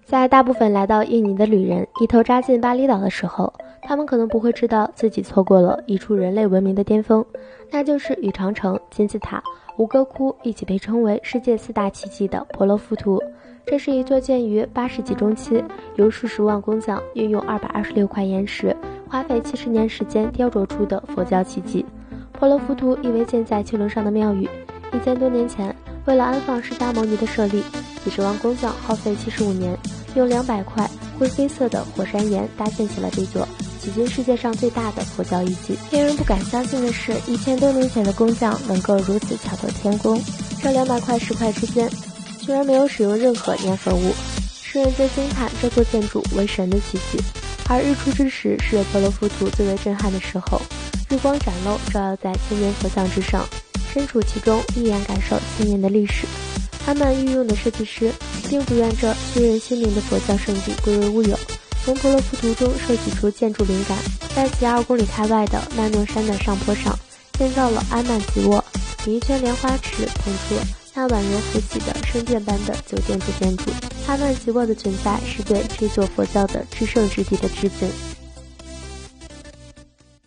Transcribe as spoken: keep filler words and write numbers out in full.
在大部分来到印尼的旅人一头扎进巴厘岛的时候，他们可能不会知道自己错过了一处人类文明的巅峰，那就是与长城、金字塔、吴哥窟一起被称为世界四大奇迹的婆罗浮屠。这是一座建于八世纪中期，由数十万工匠运用二百二十六块岩石，花费七十年时间雕琢出的佛教奇迹。婆罗浮屠意为建在丘陵上的庙宇。一千多年前，为了安放释迦牟尼的舍利，几十万工匠耗费七十五年，用两百块灰黑色的火山岩搭建起了这座迄今世界上最大的佛教遗迹。令人不敢相信的是，一千多年前的工匠能够如此巧夺天工，这两百块石块之间居然没有使用任何粘合物。世人皆惊叹这座建筑为神的奇迹。而日出之时是婆罗浮屠最为震撼的时候，日光展露，照耀在千年佛像之上，身处其中一眼感受千年的历史。他们御用的设计师并不愿这虚人心灵的佛教圣地归为乌有，从婆罗浮屠中摄取出建筑灵感，在其二公里开外的曼诺山的上坡上建造了安曼吉沃，以一圈莲花池捧出那宛如福喜的圣殿般的九建筑建筑。安曼吉沃的存在是对这座佛教的至圣之地的致敬。